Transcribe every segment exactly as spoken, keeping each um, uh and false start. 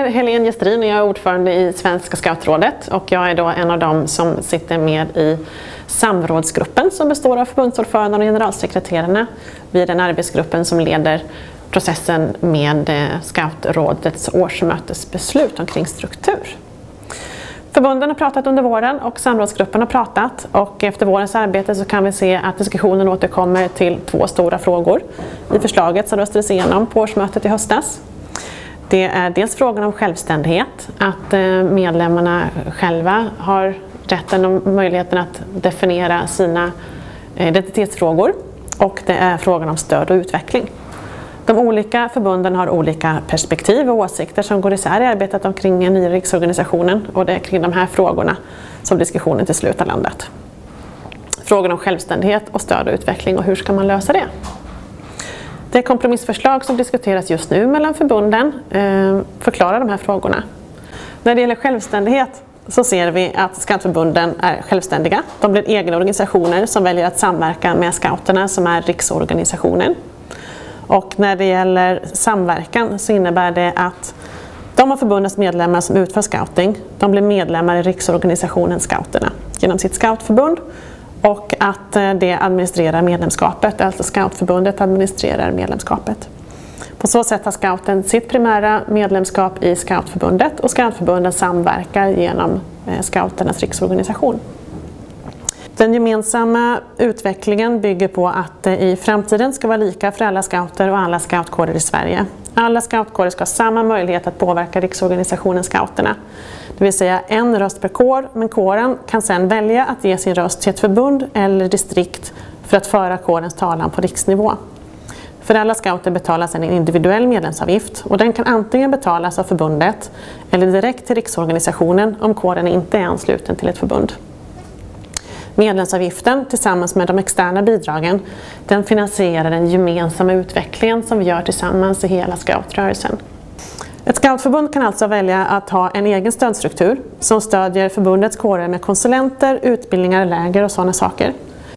heter Helene Gestrin och jag är ordförande i Svenska Scoutrådet, och jag är då en av dem som sitter med i samrådsgruppen som består av förbundsordförande och generalsekreterarna vid den arbetsgruppen som leder processen med Scoutrådets årsmötesbeslut omkring struktur. Förbunden har pratat under våren och samrådsgruppen har pratat, och efter vårens arbete så kan vi se att diskussionen återkommer till två stora frågor i förslaget som röstades igenom på årsmötet i höstas. Det är dels frågan om självständighet, att medlemmarna själva har rätten och möjligheten att definiera sina identitetsfrågor, och det är frågan om stöd och utveckling. De olika förbunden har olika perspektiv och åsikter som går isär i arbetet omkring den nya riksorganisationen, och det är kring de här frågorna som diskussionen till slut har landat. Frågan om självständighet och stöd och utveckling, och hur ska man lösa det? Det kompromissförslag som diskuteras just nu mellan förbunden eh, förklarar de här frågorna. När det gäller självständighet så ser vi att scoutförbunden är självständiga. De blir egna organisationer som väljer att samverka med scouterna som är riksorganisationen. Och när det gäller samverkan så innebär det att de av förbundets medlemmar som utför scouting, de blir medlemmar i riksorganisationen Scouterna genom sitt scoutförbund, och att det administrerar medlemskapet, alltså scoutförbundet administrerar medlemskapet. På så sätt har scouten sitt primära medlemskap i scoutförbundet, och scoutförbunden samverkar genom scouternas riksorganisation. Den gemensamma utvecklingen bygger på att det i framtiden ska vara lika för alla scouter och alla scoutkårer i Sverige. Alla scoutkårer ska ha samma möjlighet att påverka riksorganisationen Scouterna. Det vill säga en röst per kår, men kåren kan sedan välja att ge sin röst till ett förbund eller distrikt för att föra kårens talan på riksnivå. För alla scouter betalas en individuell medlemsavgift, och den kan antingen betalas av förbundet eller direkt till riksorganisationen om kåren inte är ansluten till ett förbund. Medlemsavgiften tillsammans med de externa bidragen, den finansierar den gemensamma utvecklingen som vi gör tillsammans i hela scoutrörelsen. Ett scoutförbund kan alltså välja att ha en egen stödstruktur som stödjer förbundets kårer med konsulenter, utbildningar, läger och sådana saker.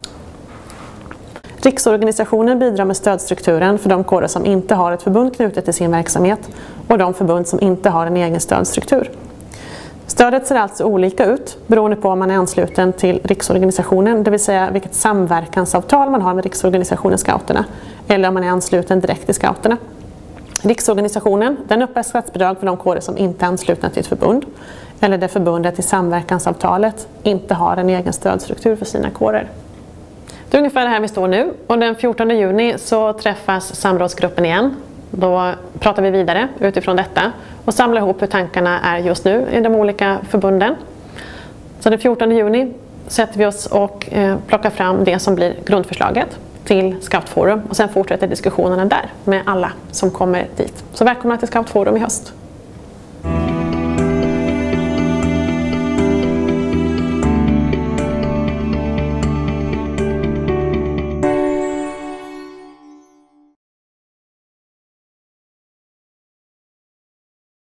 Riksorganisationen bidrar med stödstrukturen för de kårer som inte har ett förbund knutet till sin verksamhet och de förbund som inte har en egen stödstruktur. Stödet ser alltså olika ut beroende på om man är ansluten till riksorganisationen, det vill säga vilket samverkansavtal man har med riksorganisationen Scouterna, eller om man är ansluten direkt till Scouterna. Riksorganisationen, den uppbär statsbidrag för de kårer som inte är anslutna till ett förbund, eller där förbundet i samverkansavtalet inte har en egen stödstruktur för sina kårer. Det är ungefär det här vi står nu, och den fjortonde juni så träffas samrådsgruppen igen. Då pratar vi vidare utifrån detta och samlar ihop hur tankarna är just nu i de olika förbunden. Så den fjortonde juni sätter vi oss och plockar fram det som blir grundförslaget till Scoutforum, och sen fortsätter diskussionerna där med alla som kommer dit. Så välkomna till Scoutforum i höst!